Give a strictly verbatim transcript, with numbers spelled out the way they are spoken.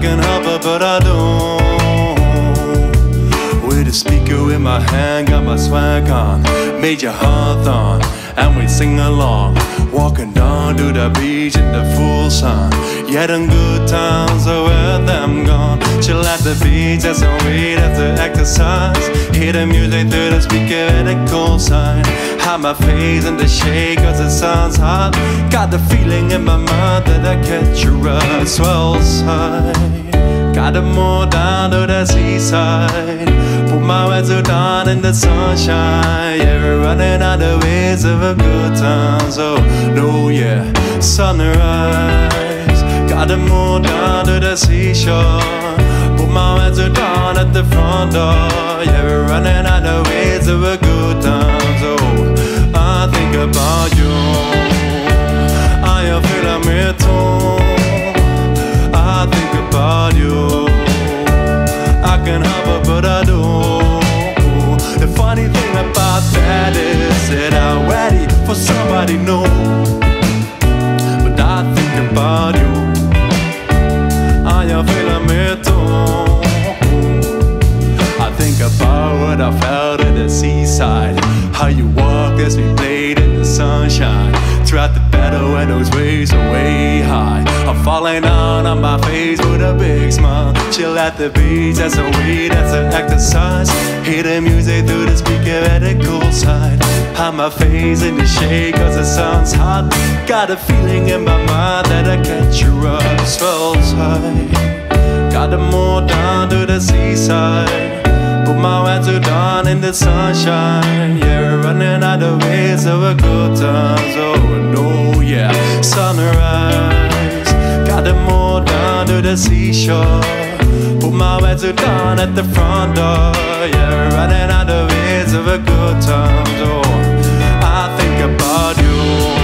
can help it, but I don't. With a speaker in my hand, got my swag on, made your heart on, and we sing along. Walking down to the beach in the full sun. Yeah, them good times are where them gone. Chill at the beach, that's a way, that's the exercise. Hear the music through the speaker at the cold side. Have my face in the shade cause it sounds hot. Got the feeling in my mind that I catch your rush. Swell side, got them more down to the seaside. Put my wetsuit down in the sunshine. Yeah, we're running out of ways of a good time. So, no, yeah, sunrise. Got them more down to the seashore. Put my wetsuit down at the front door. Yeah, we're running out of ways of a good time. So, I think about you. I feel I'm here too. I think about you. I can't help it, but I do. The funny thing about that is that I'm ready for somebody new. But I think about you. I feel I'm here too. I think about what I felt at the seaside. How you walked as we played in the sunshine. Throughout the battle when those waves are way high. I'm falling down on my face with a big smile. Chill at the beach, that's a way, that's an exercise. Hear the music through the speaker at the cool side. Have my face in the shade cause it sounds hot. Got a feeling in my mind that I catch you up. Swell side, got them more down to the seaside. Put my wetsuit down in the sunshine. Yeah, we're running out of ways of a good time. So no, yeah, sunrise. Got them more down to the seashore. Put my wetsuit down at the front door. Yeah, we're running out of ways of a good time. So I think about you.